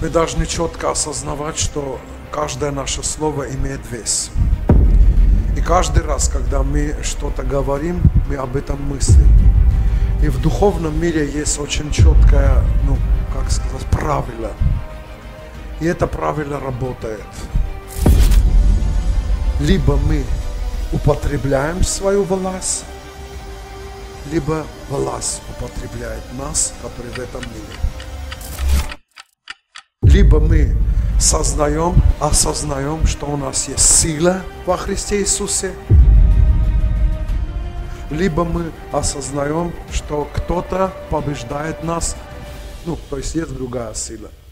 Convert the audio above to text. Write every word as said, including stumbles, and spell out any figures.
Мы должны четко осознавать, что каждое наше слово имеет вес. И каждый раз, когда мы что-то говорим, мы об этом мыслим. И в духовном мире есть очень четкое, ну, как сказать, правило. И это правило работает. Либо мы употребляем свою власть, либо власть употребляет нас, которые в этом мире. Либо мы сознаем, осознаем, что у нас есть сила во Христе Иисусе, либо мы осознаем, что кто-то побеждает нас, ну, то есть есть другая сила.